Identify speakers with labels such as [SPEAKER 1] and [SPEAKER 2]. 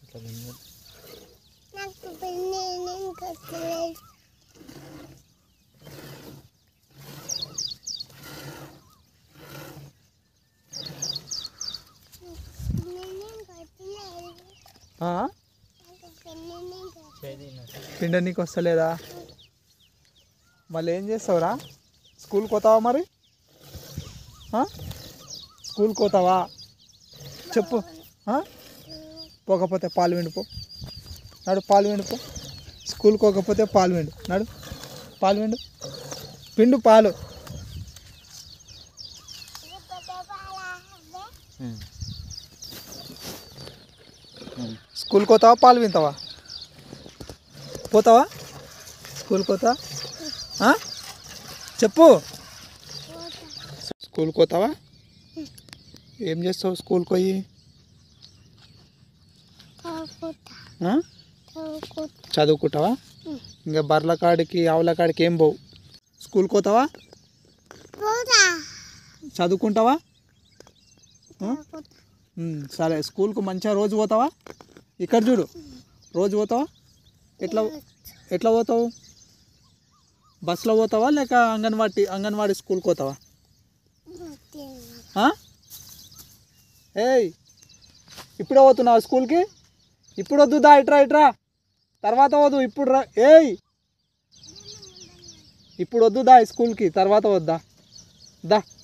[SPEAKER 1] పిండ నీకు వస్తలేదా? మళ్ళీ ఏం చేస్తావురా? స్కూల్కి పోతావా మరి? స్కూల్కి పోతావా చెప్పు. పోకపోతే పాలు విండిపో. నడు పాలు విండిపో. స్కూల్కి పోకపోతే పాలు విండు. నడు పాలు విండు. పిండు పాలు. స్కూల్కి పోతావా పాలు వింటావా? పోతావా స్కూల్కి పోతా? చెప్పు. స్కూల్కి పోతావా? ఏం చేస్తావు స్కూల్కి పోయి? చదువుకుంటావా? ఇంకా బర్రెల కాడికి ఆవుల కాడికి ఏం పోవు. స్కూల్కి పోతావా? చదువుకుంటావా? సరే స్కూల్కి మంచిగా రోజు పోతావా? ఇక్కడ చూడు, రోజు పోతావా? ఎట్లా పోతావు? బస్సులో పోతావా లేక అంగన్వాడీ స్కూల్కి పోతావా? ఏయ్ ఇప్పుడే పోతున్నావా స్కూల్కి? ఇప్పుడు వద్దు, దా ఇట్రా. తర్వాత వద్దు, ఇప్పుడు రా. ఏయ్ ఇప్పుడు వద్దు, దా స్కూల్కి తర్వాత వద్దా? దా.